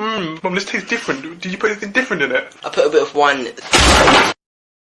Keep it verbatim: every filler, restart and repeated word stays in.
Mmm, Mum, this tastes different. Did you put anything different in it? I put a bit of wine.